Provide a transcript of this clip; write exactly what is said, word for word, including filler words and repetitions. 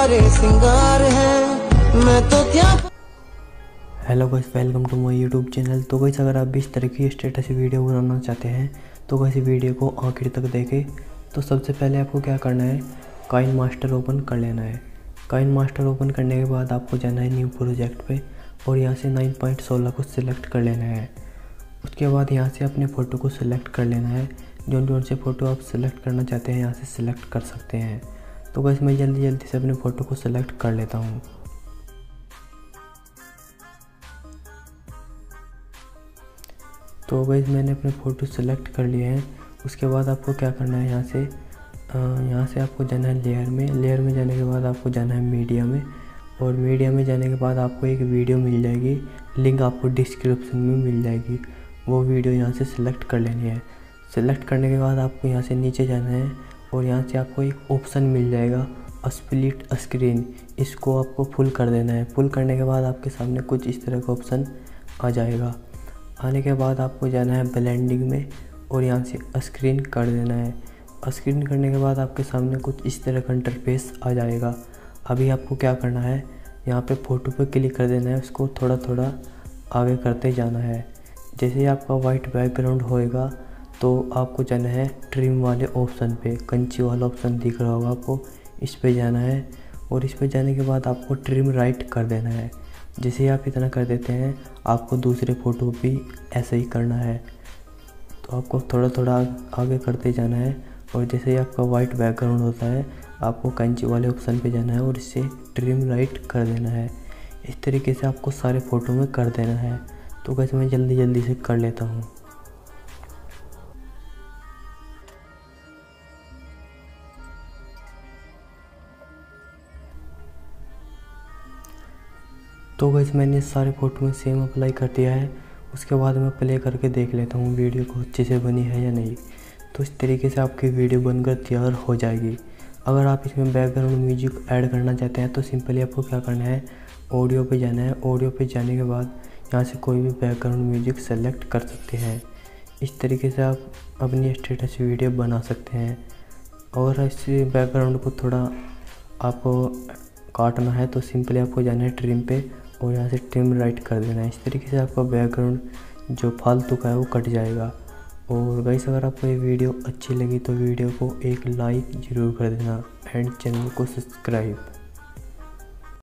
सारे सिंगार हैं, मैं तो क्या। Hello guys, welcome to my YouTube channel. तो गाइस अगर आप भी इस तरह की स्टेटस वीडियो बनाना चाहते हैं तो गाइस वीडियो को आखिर तक देखें। तो सबसे पहले आपको क्या करना है, काइन मास्टर ओपन कर लेना है। काइन मास्टर ओपन करने के बाद आपको जाना है न्यू प्रोजेक्ट पे और यहाँ से नाइन पॉइंट सोलह को सिलेक्ट कर लेना है। उसके बाद यहाँ से अपने फ़ोटो को सिलेक्ट कर लेना है। जो जो से फ़ोटो आप सिलेक्ट करना चाहते हैं यहाँ से सिलेक्ट कर सकते हैं। तो गाइस मैं जल्दी जल्दी से अपने फ़ोटो को सिलेक्ट कर लेता हूँ। तो गाइस मैंने अपने फ़ोटो सेलेक्ट कर लिए हैं। उसके बाद आपको क्या करना है, यहाँ से यहाँ से आपको जाना है लेयर में। लेयर में जाने के बाद आपको जाना है मीडिया में और मीडिया में जाने के बाद आपको एक वीडियो मिल जाएगी, लिंक आपको डिस्क्रिप्शन में मिल जाएगी। वो वीडियो यहाँ से सिलेक्ट कर लेनी है। सिलेक्ट करने के बाद आपको यहाँ से नीचे जाना है और यहाँ से आपको एक ऑप्शन मिल जाएगा स्प्लिट स्क्रीन। इसको आपको फुल कर देना है। फुल करने के बाद आपके सामने कुछ इस तरह का ऑप्शन आ जाएगा। आने के बाद आपको जाना है ब्लेंडिंग में और यहाँ से स्क्रीन कर देना है। स्क्रीन करने के बाद आपके सामने कुछ इस तरह का इंटरफेस आ जाएगा। अभी आपको क्या करना है, यहाँ पे फ़ोटो पे क्लिक कर देना है, उसको थोड़ा थोड़ा आगे करते जाना है। जैसे ही आपका वाइट बैकग्राउंड होएगा तो आपको जाना है ट्रिम वाले ऑप्शन पे, कंची वाला ऑप्शन दिख रहा होगा आपको, इस पे जाना है और इस पे जाने के बाद आपको ट्रिम राइट कर देना है। जैसे ही आप इतना कर देते हैं आपको दूसरे फ़ोटो भी ऐसे ही करना है। तो आपको थोड़ा थोड़ा आगे करते जाना है और जैसे ही आपका वाइट बैकग्राउंड होता है आपको कैंची वाले ऑप्शन पे जाना है और इसे ट्रिम राइट कर देना है। इस तरीके से आपको सारे फ़ोटो में कर देना है। तो कैसे मैं जल्दी जल्दी से कर लेता हूँ। तो गाइस मैंने सारे फ़ोटो में सेम अप्लाई कर दिया है। उसके बाद मैं प्ले करके देख लेता हूँ वीडियो को अच्छे से बनी है या नहीं। तो इस तरीके से आपकी वीडियो बनकर तैयार हो जाएगी। अगर आप इसमें बैकग्राउंड म्यूजिक ऐड करना चाहते हैं तो सिंपली आपको क्या करना है, ऑडियो पे जाना है। ऑडियो पे जाने के बाद यहाँ से कोई भी बैकग्राउंड म्यूजिक सेलेक्ट कर सकते हैं। इस तरीके से आप अपनी स्टेटस वीडियो बना सकते हैं। और इस बैकग्राउंड को थोड़ा आपको काटना है तो सिंपली आपको जाना है ट्रिम पे और यहाँ से ट्रिम राइट कर देना है। इस तरीके से आपका बैकग्राउंड जो फालतू का है वो कट जाएगा। और गाइस अगर आपको ये वीडियो अच्छी लगी तो वीडियो को एक लाइक ज़रूर कर देना एंड चैनल को सब्सक्राइब।